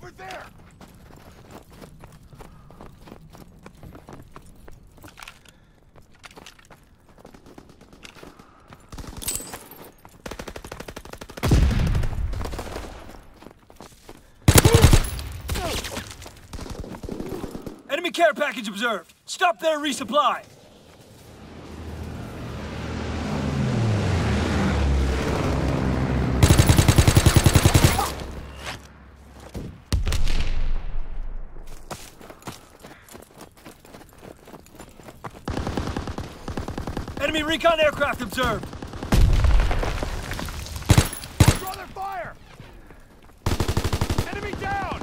Over there! Enemy care package observed. Stop there, resupply. Enemy recon aircraft observed. Draw their fire! Enemy down!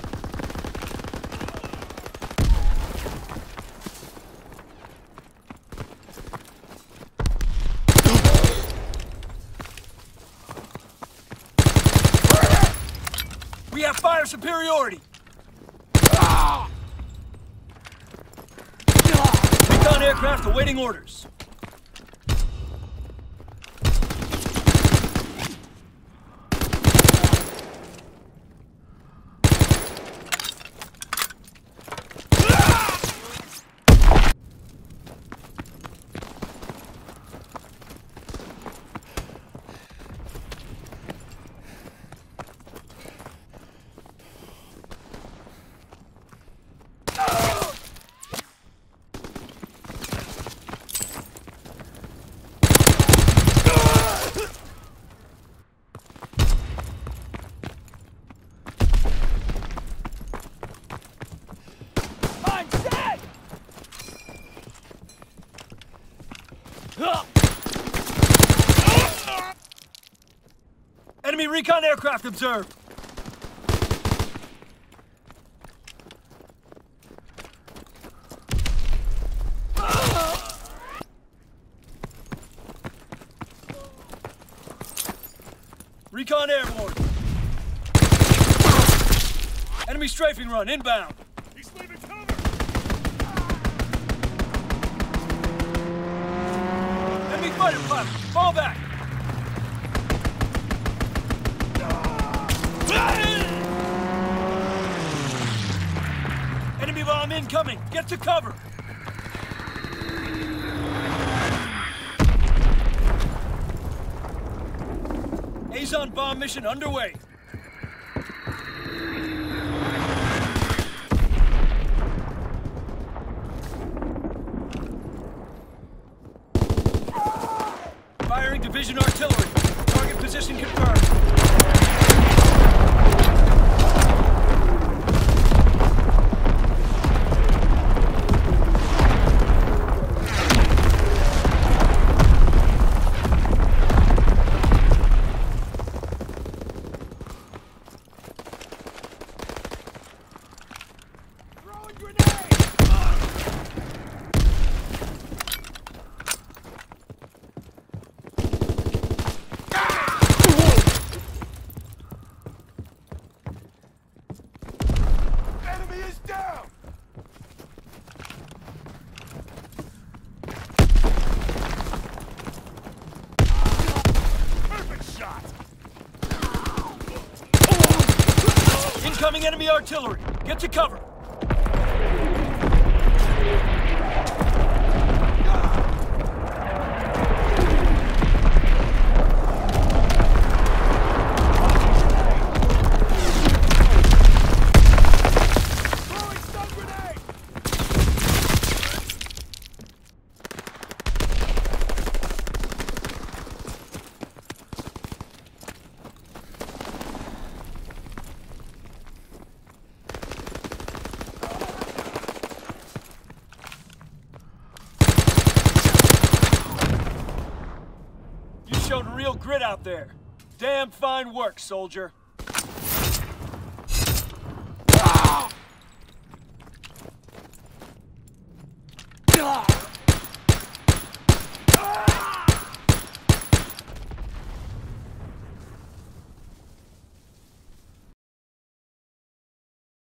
We have fire superiority. Recon aircraft awaiting orders. Enemy recon aircraft observed. Recon airborne. Enemy strafing run inbound. He's leaving cover! Enemy fighter pilot, fall back. Enemy bomb incoming. Get to cover. Azon bomb mission underway. Firing division artillery. Target position confirmed. Throwing grenade! Enemy is down! Perfect shot! Incoming enemy artillery. Get to cover. Throwing stun grenade! You showed real grit out there. Damn fine work, soldier.